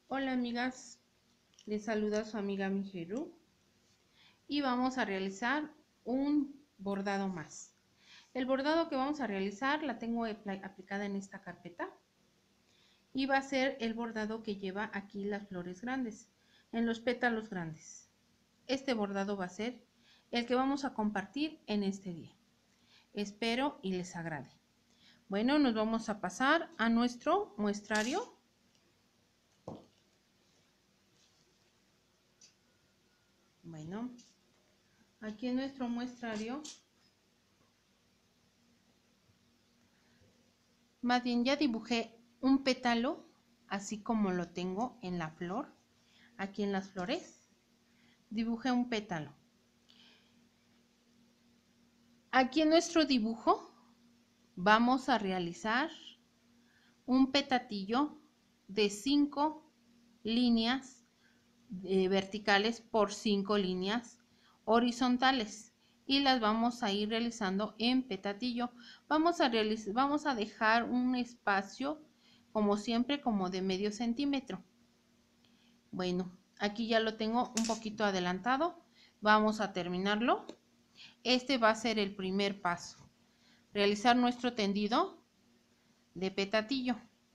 Hola amigas, les saluda su amiga Mijeru y vamos a realizar un bordado más. El bordado que vamos a realizar la tengo aplicada en esta carpeta y va a ser el bordado que lleva aquí las flores grandes, en los pétalos grandes. Este bordado va a ser el que vamos a compartir en este día. Espero y les agrade. Bueno, nos vamos a pasar a nuestro muestrario. Bueno, aquí en nuestro muestrario, más bien ya dibujé un pétalo, así como lo tengo en la flor, aquí en las flores, dibujé un pétalo. Aquí en nuestro dibujo vamos a realizar un petatillo de 5 líneas verticales por 5 líneas horizontales y las vamos a ir realizando en petatillo. Vamos a dejar un espacio como siempre como de medio centímetro. Bueno, aquí ya lo tengo un poquito adelantado. Vamos a terminarlo. Este va a ser el primer paso. Realizar nuestro tendido de petatillo.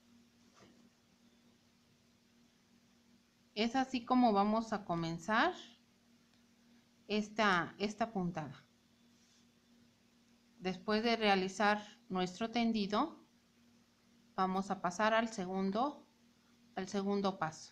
Es así como vamos a comenzar esta puntada. Después de realizar nuestro tendido, vamos a pasar al segundo paso.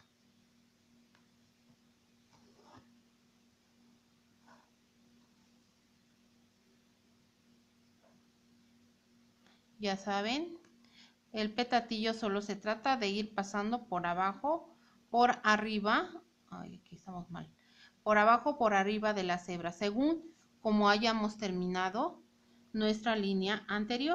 Ya saben, el petatillo solo se trata de ir pasando por abajo, por arriba, ay, aquí estamos mal, por abajo, por arriba de la hebra, según como hayamos terminado nuestra línea anterior.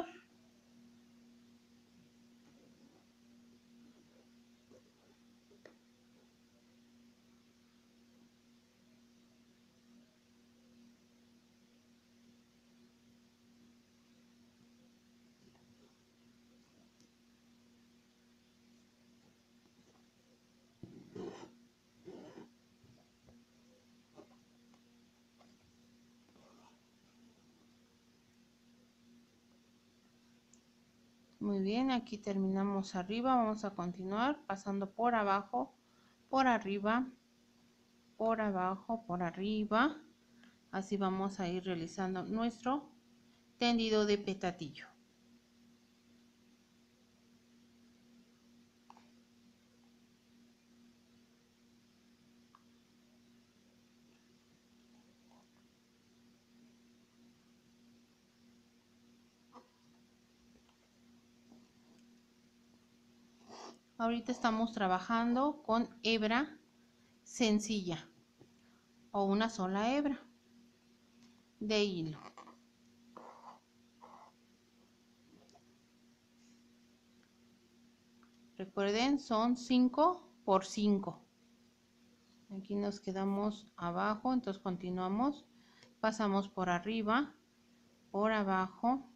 Muy bien, aquí terminamos arriba, vamos a continuar pasando por abajo, por arriba, por abajo, por arriba. Así vamos a ir realizando nuestro tendido de petatillo. Ahorita estamos trabajando con hebra sencilla o una sola hebra de hilo. Recuerden, son 5 por 5. Aquí nos quedamos abajo, entonces continuamos, pasamos por arriba, por abajo,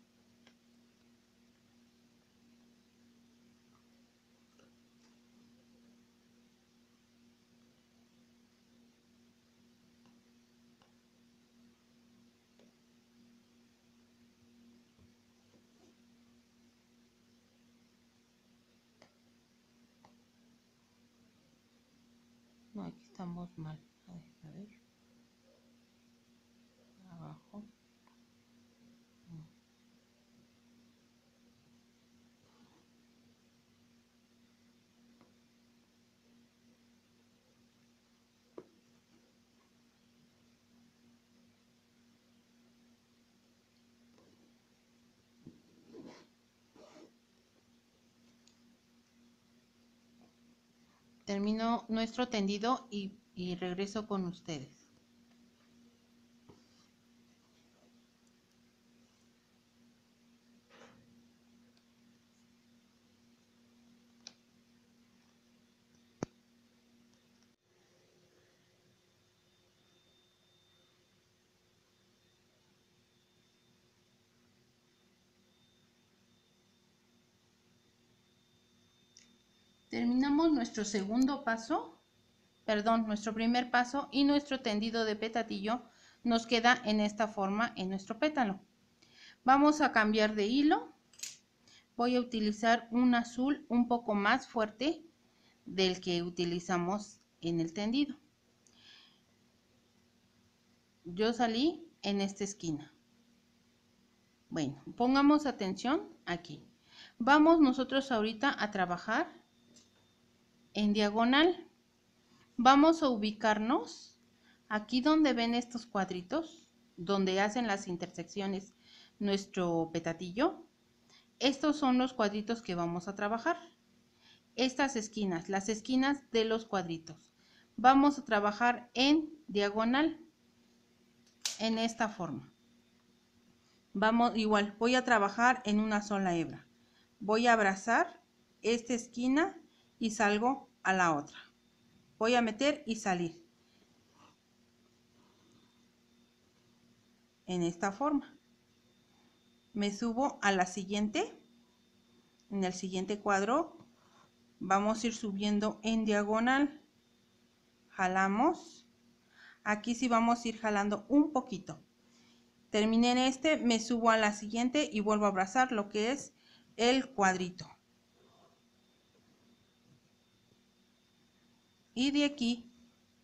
no, aquí estamos mal, a ver, abajo, termino nuestro tendido y regreso con ustedes. Terminamos nuestro segundo paso, perdón, nuestro primer paso, y nuestro tendido de petatillo nos queda en esta forma en nuestro pétalo. Vamos a cambiar de hilo. Voy a utilizar un azul un poco más fuerte del que utilizamos en el tendido. Yo salí en esta esquina. Bueno, pongamos atención aquí. Vamos nosotros ahorita a trabajar en diagonal. Vamos a ubicarnos aquí donde ven estos cuadritos, donde hacen las intersecciones nuestro petatillo. Estos son los cuadritos que vamos a trabajar. Estas esquinas, las esquinas de los cuadritos. Vamos a trabajar en diagonal, en esta forma. Vamos, igual, voy a trabajar en una sola hebra. Voy a abrazar esta esquina y salgo a la otra. Voy a meter y salir. En esta forma. Me subo a la siguiente. En el siguiente cuadro vamos a ir subiendo en diagonal. Jalamos. Aquí sí vamos a ir jalando un poquito. Terminé en este, me subo a la siguiente y vuelvo a abrazar lo que es el cuadrito. Y de aquí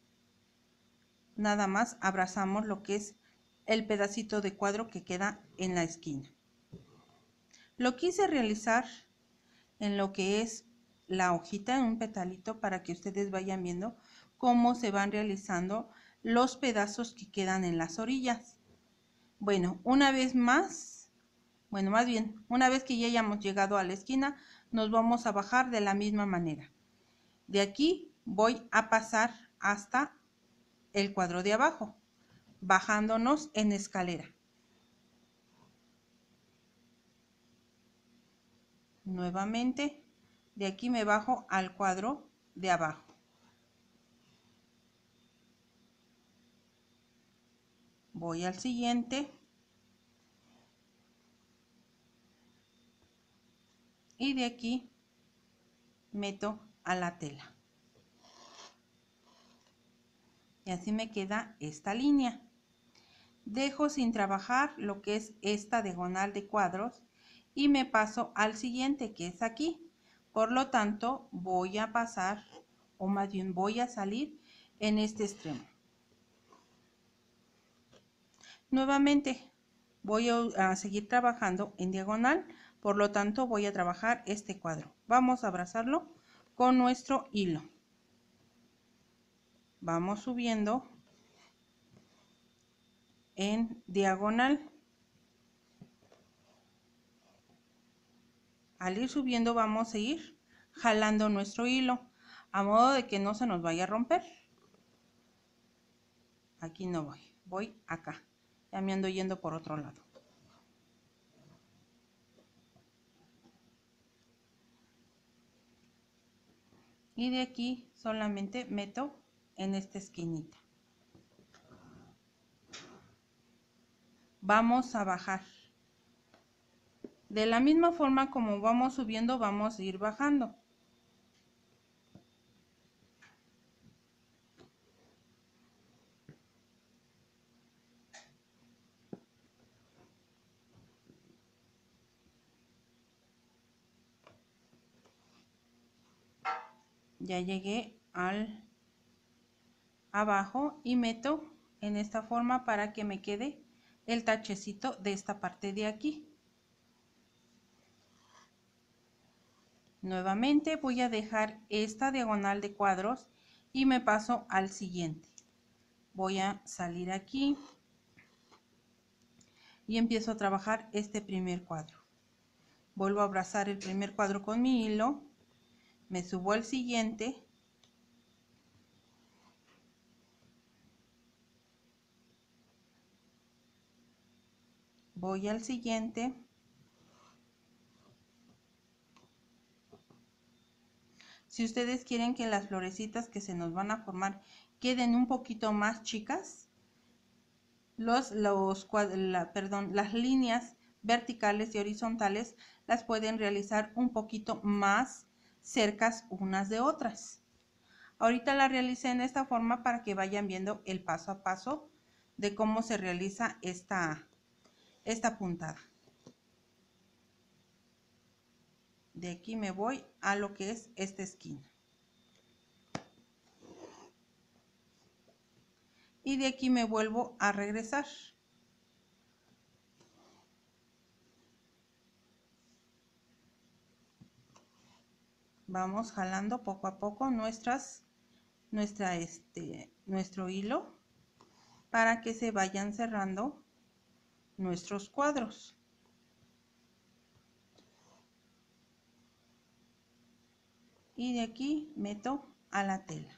nada más abrazamos lo que es el pedacito de cuadro que queda en la esquina. Lo quise realizar en lo que es la hojita, en un petalito, para que ustedes vayan viendo cómo se van realizando los pedazos que quedan en las orillas. Bueno, una vez más, más bien, una vez que ya hayamos llegado a la esquina, nos vamos a bajar de la misma manera. De aquí voy a pasar hasta el cuadro de abajo, bajándonos en escalera. Nuevamente, de aquí me bajo al cuadro de abajo. Voy al siguiente. Y de aquí meto a la tela. Y así me queda esta línea. Dejo sin trabajar lo que es esta diagonal de cuadros y me paso al siguiente, que es aquí. Por lo tanto, voy a pasar, o más bien voy a salir en este extremo. Nuevamente voy a seguir trabajando en diagonal, por lo tanto voy a trabajar este cuadro. Vamos a abrazarlo con nuestro hilo. Vamos subiendo en diagonal. Al ir subiendo vamos a ir jalando nuestro hilo a modo de que no se nos vaya a romper. Aquí no voy, voy acá. Ya me ando yendo por otro lado. Y de aquí solamente meto en esta esquinita. Vamos a bajar. De la misma forma como vamos subiendo, vamos a ir bajando. Ya llegué al abajo y meto en esta forma para que me quede el tachecito de esta parte de aquí. Nuevamente voy a dejar esta diagonal de cuadros y me paso al siguiente. Voy a salir aquí y empiezo a trabajar este primer cuadro. Vuelvo a abrazar el primer cuadro con mi hilo, me subo al siguiente, voy al siguiente, si ustedes quieren que las florecitas que se nos van a formar queden un poquito más chicas, las líneas verticales y horizontales las pueden realizar un poquito más cercas unas de otras. Ahorita la realicé en esta forma para que vayan viendo el paso a paso de cómo se realiza esta puntada. De aquí me voy a lo que es esta esquina. Y de aquí me vuelvo a regresar. Vamos jalando poco a poco nuestro hilo para que se vayan cerrando nuestros cuadros. Y de aquí meto a la tela.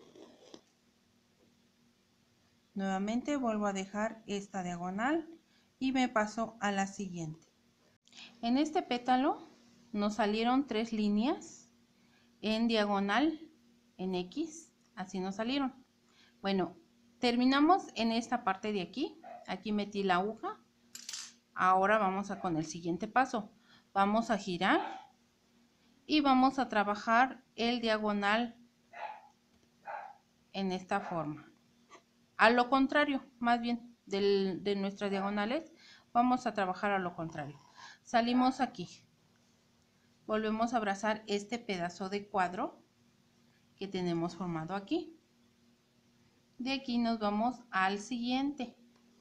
Nuevamente vuelvo a dejar esta diagonal y me paso a la siguiente. En este pétalo nos salieron 3 líneas en diagonal, en X, así nos salieron. Bueno, terminamos en esta parte de aquí. Aquí metí la aguja. Ahora vamos con el siguiente paso. Vamos a girar y vamos a trabajar el diagonal en esta forma. A lo contrario, más bien, de nuestras diagonales, vamos a trabajar a lo contrario. Salimos aquí. Volvemos a abrazar este pedazo de cuadro que tenemos formado aquí. De aquí nos vamos al siguiente.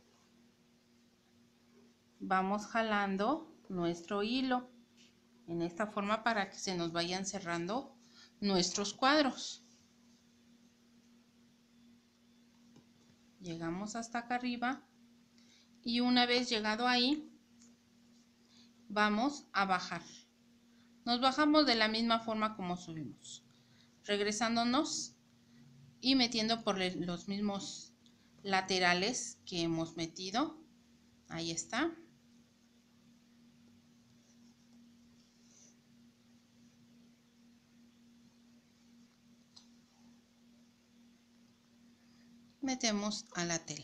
Vamos jalando nuestro hilo en esta forma para que se nos vayan cerrando nuestros cuadros. Llegamos hasta acá arriba y una vez llegado ahí, vamos a bajar. Nos bajamos de la misma forma como subimos, regresándonos y metiendo por los mismos laterales que hemos metido. Ahí está. Metemos a la tela.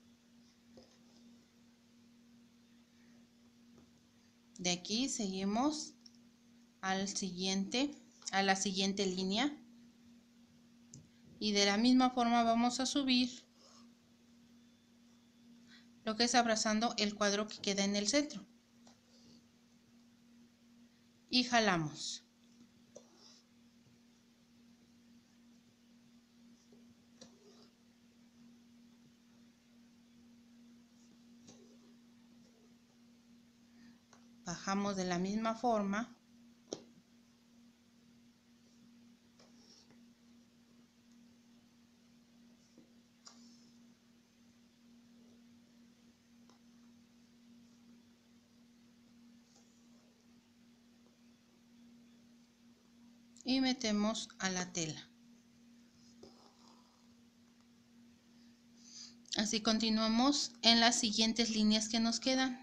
De aquí seguimos a la siguiente línea y de la misma forma vamos a subir lo que es abrazando el cuadro que queda en el centro y jalamos. Bajamos de la misma forma. Y metemos a la tela. Así continuamos en las siguientes líneas que nos quedan.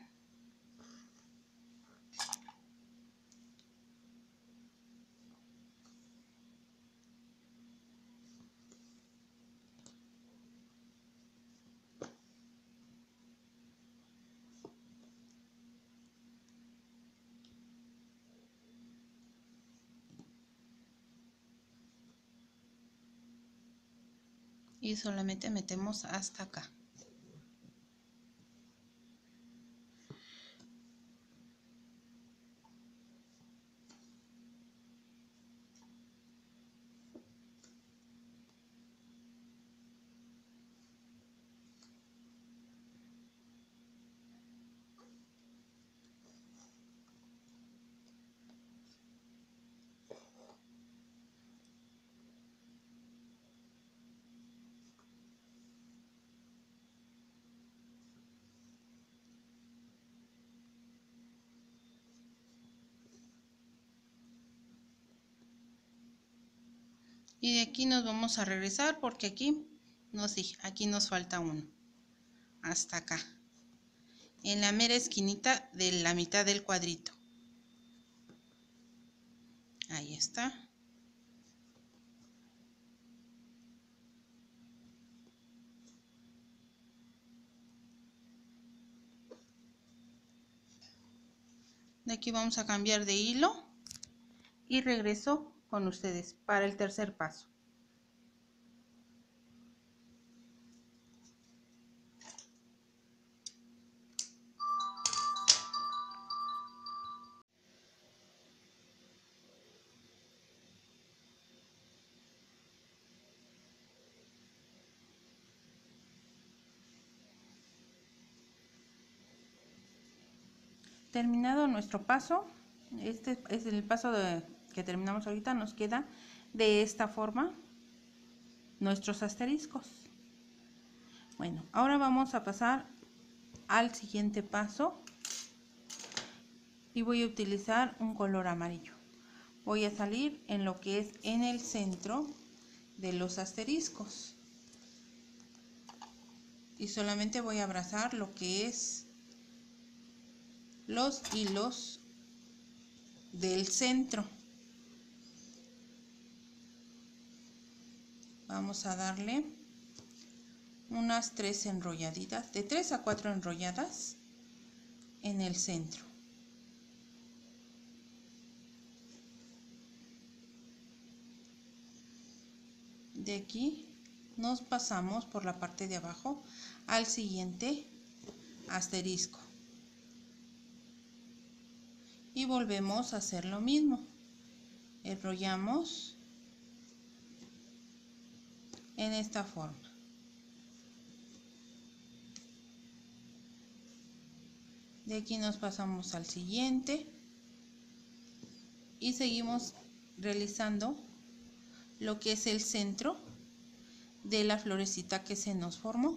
Y solamente metemos hasta acá. Y de aquí nos vamos a regresar porque aquí nos falta uno. Hasta acá. En la mera esquinita de la mitad del cuadrito. Ahí está. De aquí vamos a cambiar de hilo y regreso con ustedes para el tercer paso. Terminado nuestro paso, este es el paso que terminamos ahorita, nos queda de esta forma nuestros asteriscos. Bueno, ahora vamos a pasar al siguiente paso y voy a utilizar un color amarillo. Voy a salir en lo que es en el centro de los asteriscos y solamente voy a abrazar lo que es los hilos del centro. Vamos a darle unas 3 enrolladitas, de 3 a 4 enrolladas en el centro. De aquí nos pasamos por la parte de abajo al siguiente asterisco y volvemos a hacer lo mismo. Enrollamos en esta forma. De aquí nos pasamos al siguiente y seguimos realizando lo que es el centro de la florecita que se nos formó.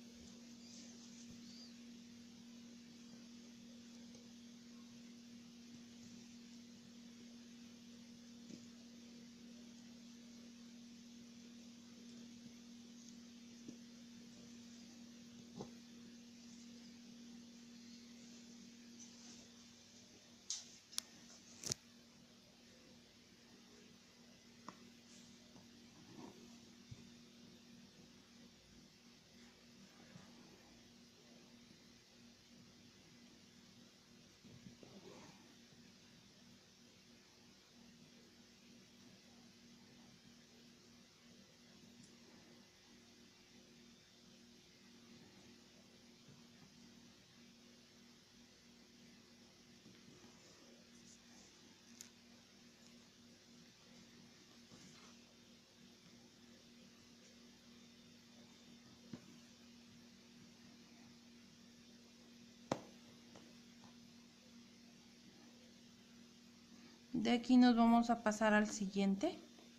De aquí nos vamos a pasar al siguiente,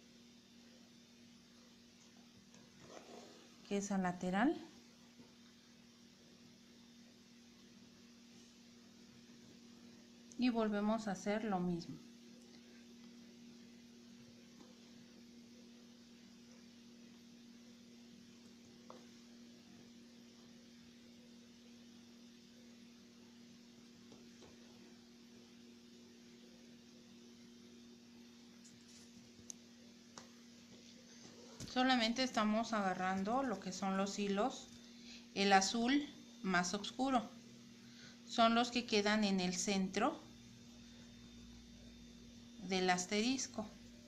que es al lateral. Y volvemos a hacer lo mismo. Solamente estamos agarrando lo que son los hilos, el azul más oscuro, son los que quedan en el centro del asterisco.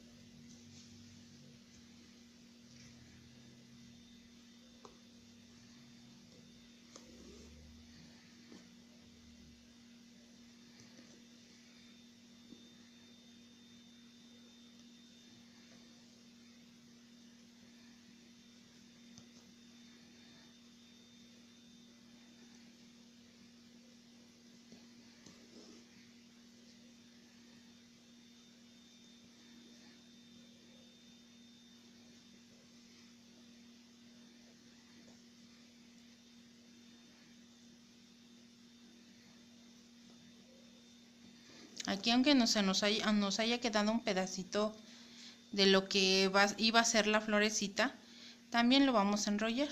Aquí, aunque nos haya quedado un pedacito de lo que iba a ser la florecita, también lo vamos a enrollar.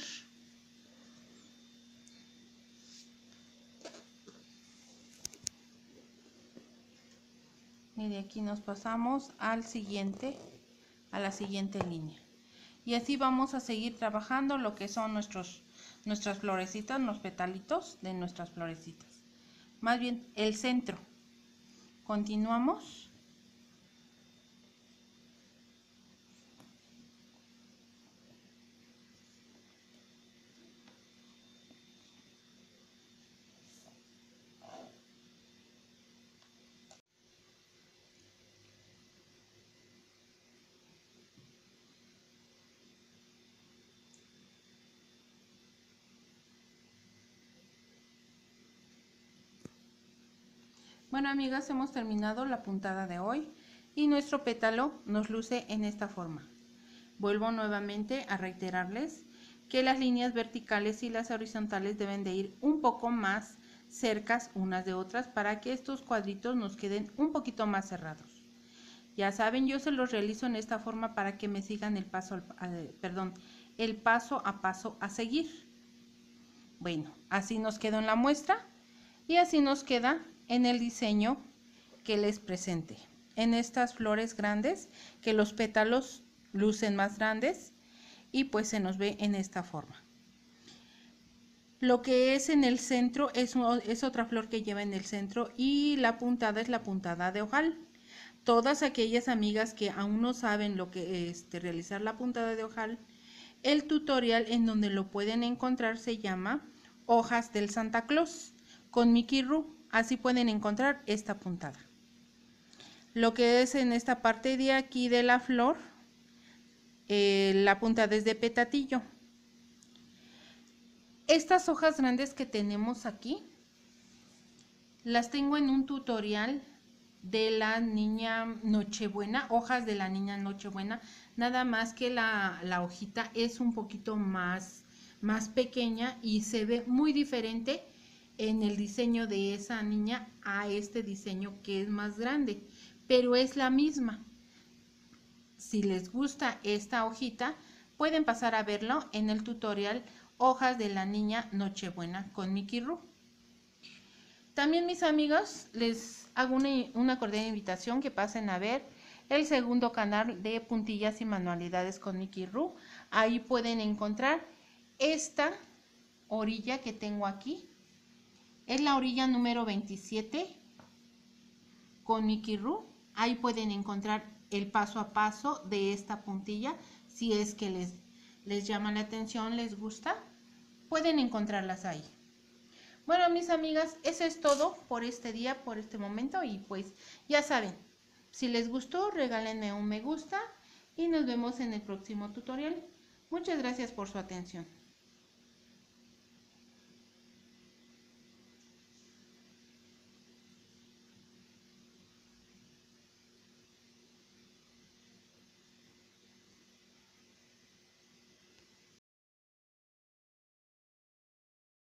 Y de aquí nos pasamos a la siguiente línea. Y así vamos a seguir trabajando lo que son nuestras florecitas, los petalitos de nuestras florecitas. Más bien el centro. Continuamos Bueno, amigas, hemos terminado la puntada de hoy y nuestro pétalo nos luce en esta forma. Vuelvo nuevamente a reiterarles que las líneas verticales y las horizontales deben de ir un poco más cercas unas de otras para que estos cuadritos nos queden un poquito más cerrados. Ya saben, yo se los realizo en esta forma para que me sigan el paso a paso a seguir. Bueno, así nos quedó en la muestra y así nos queda en el diseño que les presenté. En estas flores grandes, que los pétalos lucen más grandes y pues se nos ve en esta forma. Lo que es en el centro es otra flor que lleva en el centro y la puntada es la puntada de ojal. Todas aquellas amigas que aún no saben lo que es realizar la puntada de ojal, el tutorial en donde lo pueden encontrar se llama Hojas del Santa Claus con Mickey Rourke. Así pueden encontrar esta puntada. Lo que es en esta parte de aquí de la flor, la puntada es de petatillo. Estas hojas grandes que tenemos aquí, las tengo en un tutorial de la niña Nochebuena, hojas de la niña Nochebuena, nada más que la hojita es un poquito más pequeña y se ve muy diferente en el diseño de esa niña a este diseño que es más grande, pero es la misma. Si les gusta esta hojita, pueden pasar a verlo en el tutorial Hojas de la niña Nochebuena con Mickey Rourke. También, mis amigos, les hago una cordial invitación que pasen a ver el segundo canal de Puntillas y Manualidades con Mickey Rourke. Ahí pueden encontrar esta orilla que tengo aquí. Es la orilla número 27 con Mickey Rourke. Ahí pueden encontrar el paso a paso de esta puntilla. Si es que les llama la atención, les gusta, pueden encontrarlas ahí. Bueno, mis amigas, eso es todo por este día, por este momento, y pues ya saben, si les gustó, regálenme un me gusta y nos vemos en el próximo tutorial. Muchas gracias por su atención.